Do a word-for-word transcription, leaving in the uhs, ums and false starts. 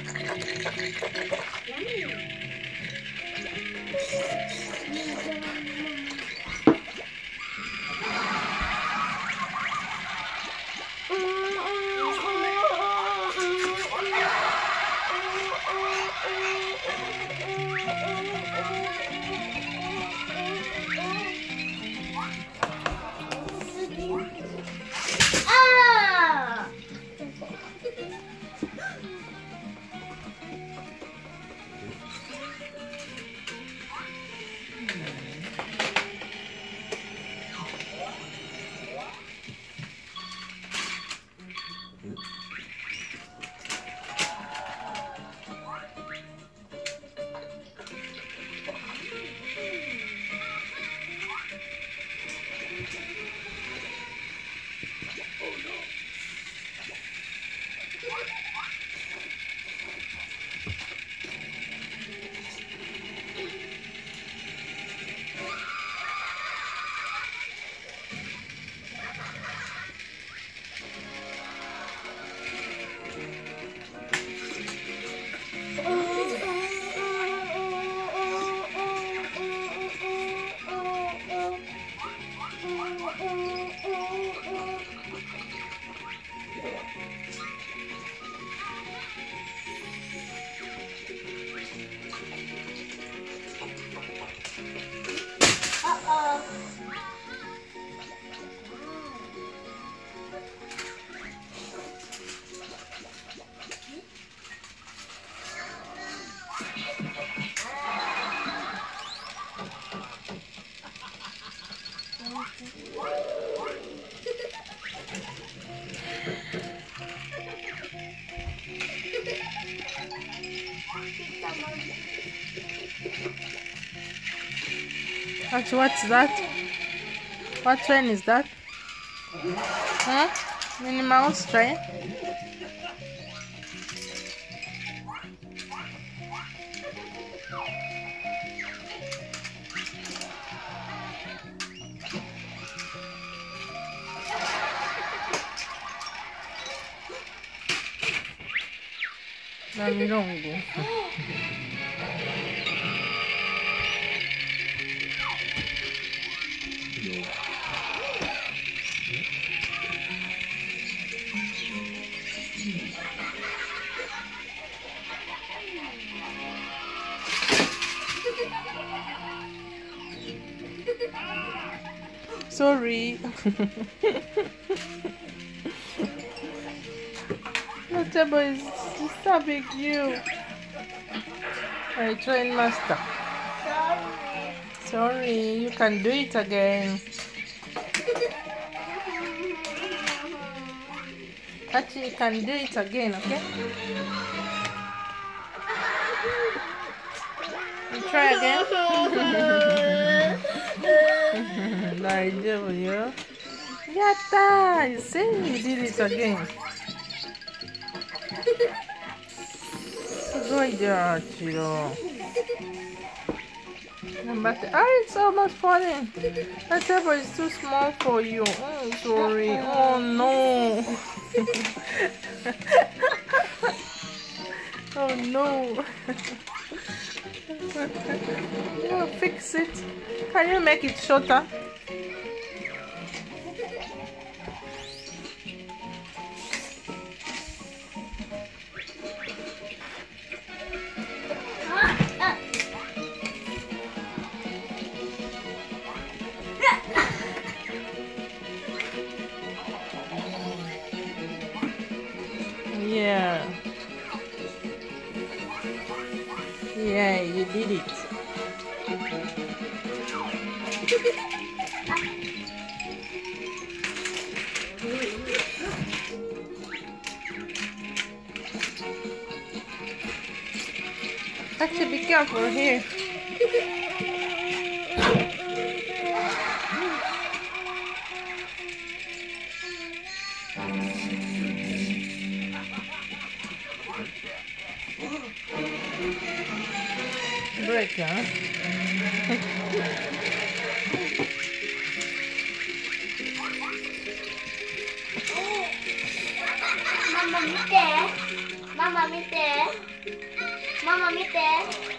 Actually, what's that? What train is that? Huh? Minnie Mouse train? Namilongo. Sorry. The table is disturbing you. I train master. Sorry. Sorry, you can do it again. Actually, you can do it again, okay? You try again. Daijoubu. Yatta! You see, you did it again. Good job, Chiro. But oh, it's almost falling. That table is too small for you. Oh, sorry. Oh no. Oh no. Oh, fix it. Can you make it shorter? Yeah. Yeah, you did it. Actually, be careful here. Break, huh? Mama, look there. ママ見て。ママ見て。